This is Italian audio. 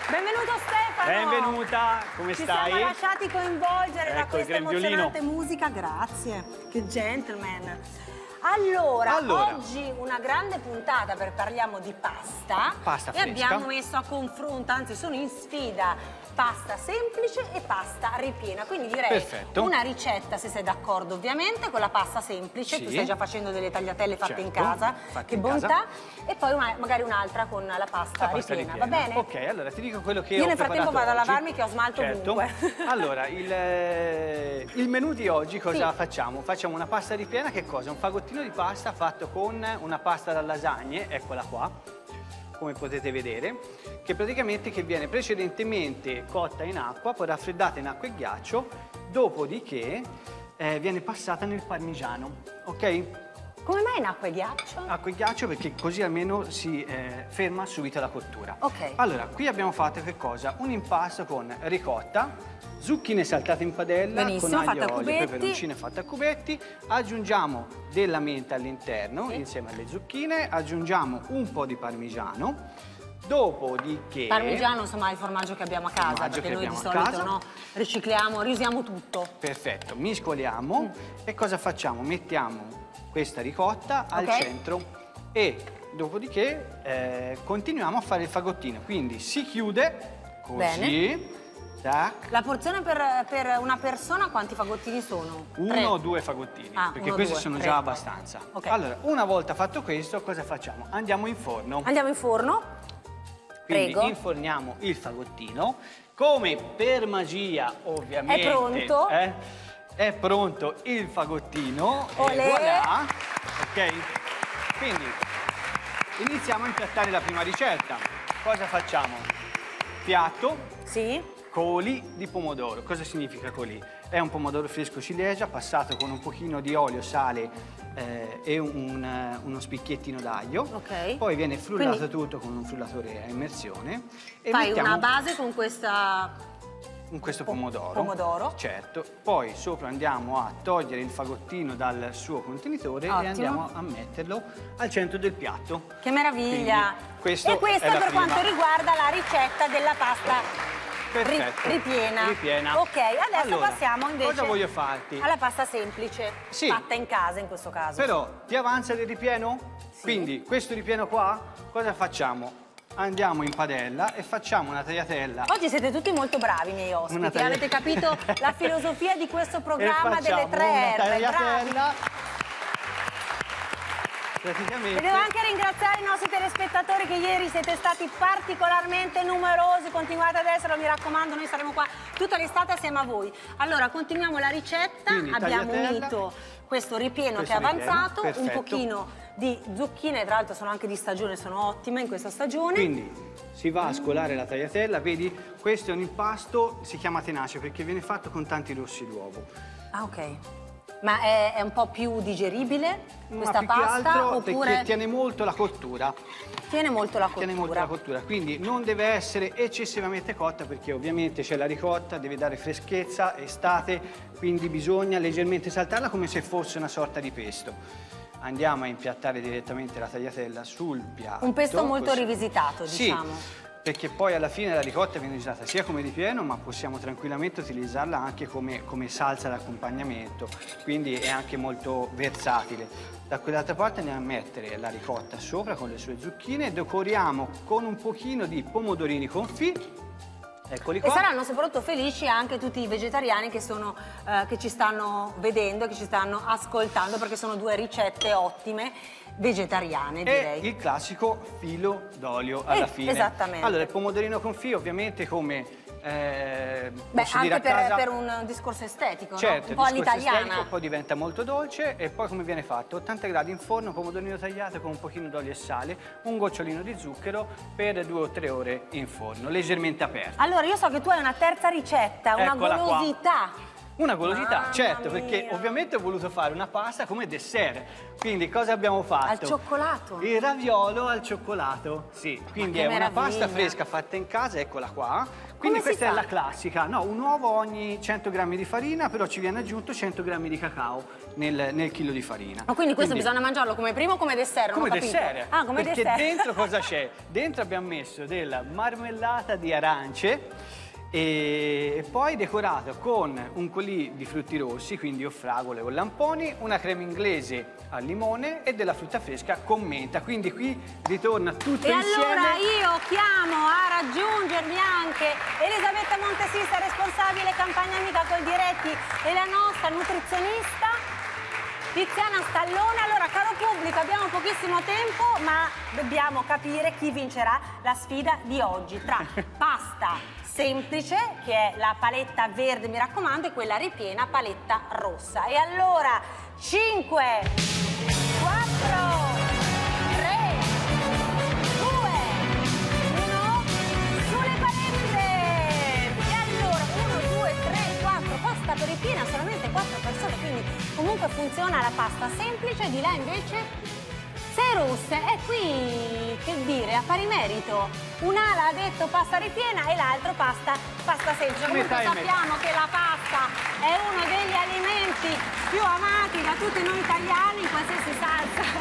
Benvenuto Stefano! Benvenuta, come stai? Ci siamo lasciati coinvolgere da questa emozionante grembiolino. musica, grazie, che gentleman. Allora, oggi una grande puntata perché parliamo di pasta. Pasta e fresca. abbiamo messo a confronto, anzi sono in sfida, pasta semplice e pasta ripiena. Quindi direi una ricetta, se sei d'accordo ovviamente, con la pasta semplice. Sì. Tu stai già facendo delle tagliatelle fatte in casa, che bontà. E poi magari un'altra con la pasta ripiena, va bene? Ok, allora ti dico quello che io ho nel frattempo vado a oggi. lavarmi che ho smalto ovunque. Allora, il menù di oggi cosa facciamo? Facciamo una pasta ripiena, che cosa? Un fagottino di pasta fatto con una pasta da lasagne, eccola qua, come potete vedere, che praticamente viene precedentemente cotta in acqua, poi raffreddata in acqua e ghiaccio, dopodiché viene passata nel parmigiano, ok? Come mai in acqua e ghiaccio? Acqua e ghiaccio perché così almeno si ferma subito la cottura. Ok. Allora, qui abbiamo fatto che cosa? Un impasto con ricotta, zucchine saltate in padella, con aglio, olio, peperoncino fatte a cubetti, aggiungiamo della menta all'interno insieme alle zucchine, aggiungiamo un po' di parmigiano, dopodiché... Parmigiano, insomma, è il formaggio che abbiamo a casa, perché noi di solito ricicliamo, riusiamo tutto. Perfetto, miscoliamo e cosa facciamo? Mettiamo questa ricotta al centro e dopodiché continuiamo a fare il fagottino, quindi si chiude così. Bene. Tac. La porzione per una persona quanti fagottini sono? 1 o 2 fagottini, perché questi sono già abbastanza. Allora, una volta fatto questo, cosa facciamo? Andiamo in forno. Andiamo in forno. Quindi inforniamo il fagottino, come per magia ovviamente. È pronto? È pronto il fagottino. Olè. E voilà. Ok? Quindi iniziamo a impiattare la prima ricetta. Cosa facciamo? Piatto. Sì. Coli di pomodoro. Cosa significa coli? È un pomodoro fresco ciliegia passato con un pochino di olio, sale e uno spicchiettino d'aglio. Ok. Poi viene frullato tutto con un frullatore a immersione. E fai una base con questa... con questo pomodoro. Certo. Poi sopra andiamo a togliere il fagottino dal suo contenitore e andiamo a metterlo al centro del piatto. Che meraviglia! E questa per quanto riguarda la ricetta della pasta ripiena. Ok, adesso passiamo invece cosa voglio farti? alla pasta semplice, fatta in casa in questo caso. Però ti avanza del ripieno? Sì. Quindi questo ripieno qua, cosa facciamo? Andiamo in padella e facciamo una tagliatella. Oggi siete tutti molto bravi, miei ospiti. Avete capito la filosofia di questo programma delle 3 erbe. Bravi. E devo anche ringraziare i nostri telespettatori che ieri siete stati particolarmente numerosi, continuate ad esserlo, mi raccomando, noi saremo qua tutta l'estate assieme a voi. Allora, continuiamo la ricetta. Quindi, abbiamo unito questo ripieno che è avanzato, un pochino di zucchine, tra l'altro sono anche di stagione, sono ottime in questa stagione. Quindi si va a scolare la tagliatella, vedi? Questo è un impasto, si chiama tenace perché viene fatto con tanti rossi d'uovo. Ah, ok. Ma è un po' più digeribile questa pasta? Oppure... perché tiene molto la cottura. Tiene molto la cottura. Tiene molto la cottura, quindi non deve essere eccessivamente cotta perché ovviamente c'è la ricotta, deve dare freschezza, estate, quindi bisogna leggermente saltarla come se fosse una sorta di pesto. Andiamo a impiattare direttamente la tagliatella sul piatto. Un pesto molto rivisitato, diciamo. Sì. Perché poi alla fine la ricotta viene usata sia come ripieno, ma possiamo tranquillamente utilizzarla anche come salsa d'accompagnamento, quindi è anche molto versatile. Da quell'altra parte andiamo a mettere la ricotta sopra con le sue zucchine, decoriamo con un pochino di pomodorini confit. Eccoli qua. E saranno soprattutto felici anche tutti i vegetariani che ci stanno vedendo, che ci stanno ascoltando, perché sono 2 ricette ottime vegetariane, direi. E il classico filo d'olio alla fine. Esattamente. Allora, il pomodorino confit ovviamente come anche per un discorso estetico, certo, un po' all'italiana. Poi diventa molto dolce e poi come viene fatto? 80 gradi in forno, pomodorino tagliato con un pochino d'olio e sale, un gocciolino di zucchero per 2 o 3 ore in forno, leggermente aperto. Allora, io so che tu hai una terza ricetta, una golosità. Una golosità, Mamma certo, perché mia. ovviamente ho voluto fare una pasta come dessert. Quindi cosa abbiamo fatto? Al cioccolato. Il raviolo al cioccolato, sì. Quindi che è una meraviglia. pasta fresca fatta in casa, eccola qua. Quindi Come si questa è fa? la classica. No, un uovo ogni 100 grammi di farina, però ci viene aggiunto 100 grammi di cacao nel chilo di farina. Ma quindi questo bisogna mangiarlo come primo o come dessert? Non Come ho capito. dessert. Ah, come perché dessert. dentro cosa c'è? Dentro abbiamo messo della marmellata di arance e poi decorato con un colì di frutti rossi, quindi o fragole o lamponi, una crema inglese al limone e della frutta fresca con menta. Quindi qui ritorna tutto E insieme. allora io chiamo a raggiungermi anche Elisabetta Montesista, responsabile campagna amica col Diretti, e la nostra nutrizionista Tiziana Stallone. Allora, caro pubblico, abbiamo pochissimo tempo, ma dobbiamo capire chi vincerà la sfida di oggi tra pasta semplice, che è la paletta verde, mi raccomando, e quella ripiena, paletta rossa. E allora, 5, 4, 3, 2, 1, sulle palette! E allora, 1, 2, 3, 4, pasta per ripiena, solamente 4 persone, quindi comunque funziona la pasta semplice. Di là invece sei russe, e qui che dire, a pari merito. Un'ala ha detto pasta ripiena e l'altro pasta semplice. Comunque Metà e sappiamo che la pasta è uno degli alimenti più amati da tutti noi italiani, in qualsiasi salsa